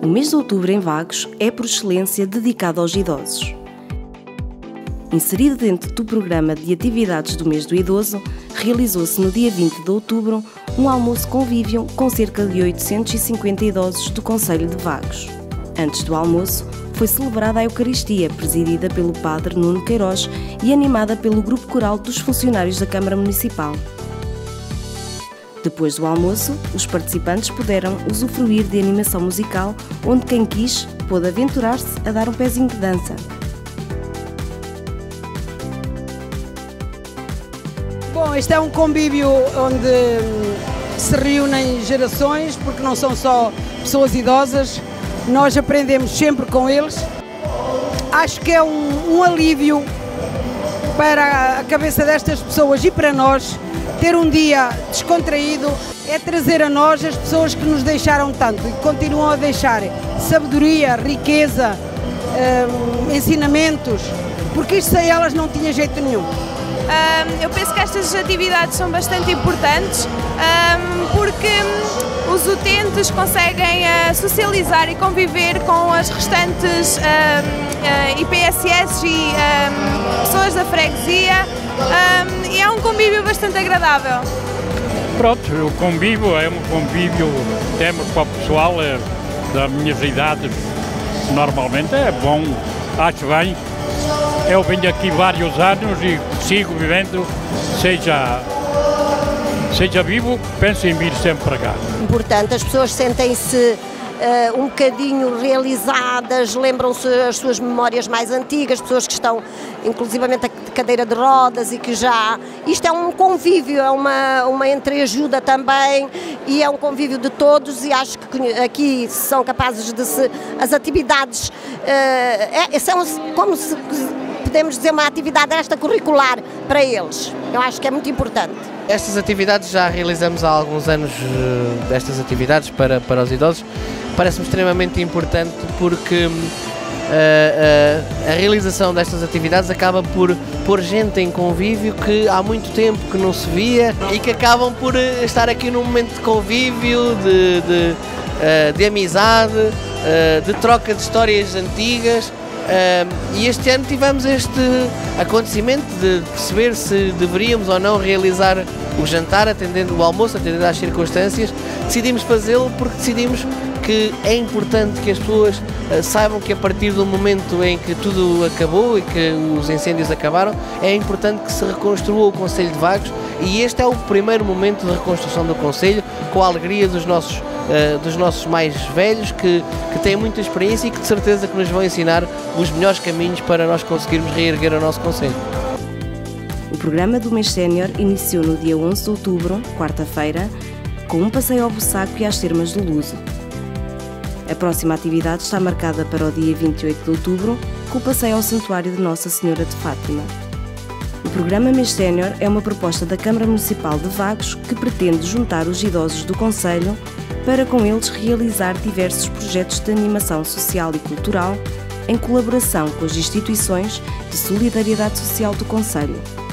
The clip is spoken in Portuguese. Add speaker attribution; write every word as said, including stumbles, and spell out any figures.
Speaker 1: O mês de outubro em Vagos é, por excelência, dedicado aos idosos. Inserido dentro do programa de atividades do mês do idoso, realizou-se no dia vinte de outubro um almoço convívio com cerca de oitocentos e cinquenta idosos do concelho de Vagos. Antes do almoço, foi celebrada a Eucaristia, presidida pelo padre Nuno Queiroz e animada pelo grupo coral dos funcionários da Câmara Municipal. Depois do almoço, os participantes puderam usufruir de animação musical, onde quem quis pôde aventurar-se a dar um pezinho de dança.
Speaker 2: Bom, este é um convívio onde se reúnem gerações, porque não são só pessoas idosas, nós aprendemos sempre com eles. Acho que é um, um alívio para a cabeça destas pessoas e para nós. Ter um dia descontraído é trazer a nós as pessoas que nos deixaram tanto e que continuam a deixar sabedoria, riqueza, um, ensinamentos, porque isto sem elas não tinha jeito nenhum.
Speaker 3: Um, eu penso que estas atividades são bastante importantes um, porque os utentes conseguem uh, socializar e conviver com as restantes um, uh, I P S S e um, pessoas da freguesia um, e é um convívio bastante agradável.
Speaker 4: Pronto, o convívio é um convívio temos com o pessoal é, das minhas idades, normalmente é bom, acho bem. Eu venho aqui vários anos e sigo vivendo, seja, seja vivo, penso em vir sempre para cá.
Speaker 5: Importante, as pessoas sentem-se uh, um bocadinho realizadas, lembram-se as suas memórias mais antigas, pessoas que estão inclusivamente de cadeira de rodas e que já... Isto é um convívio, é uma, uma entreajuda também e é um convívio de todos e acho que aqui são capazes de se... As atividades uh, é, são como se... podemos dizer, uma atividade extracurricular para eles. Eu acho que é muito importante.
Speaker 6: Estas atividades já realizamos há alguns anos, destas atividades para, para os idosos. Parece-me extremamente importante porque uh, uh, a realização destas atividades acaba por pôr gente em convívio que há muito tempo que não se via e que acabam por estar aqui num momento de convívio, de, de, uh, de amizade, uh, de troca de histórias antigas. Uh, e este ano tivemos este acontecimento de perceber se deveríamos ou não realizar o jantar, atendendo o almoço, atendendo às circunstâncias. Decidimos fazê-lo porque decidimos que é importante que as pessoas uh, saibam que a partir do momento em que tudo acabou e que os incêndios acabaram, é importante que se reconstrua o Concelho de Vagos e este é o primeiro momento de reconstrução do Concelho, com a alegria dos nossos Uh, dos nossos mais velhos que, que têm muita experiência e que de certeza que nos vão ensinar os melhores caminhos para nós conseguirmos reerguer o nosso concelho.
Speaker 1: O programa do mês sénior iniciou no dia onze de outubro, quarta-feira, com um passeio ao Bussaco e às Termas do Luso. A próxima atividade está marcada para o dia vinte e oito de outubro, com o passeio ao Santuário de Nossa Senhora de Fátima. O programa Mês Sénior é uma proposta da Câmara Municipal de Vagos que pretende juntar os idosos do concelho para com eles realizar diversos projetos de animação social e cultural em colaboração com as instituições de solidariedade social do concelho.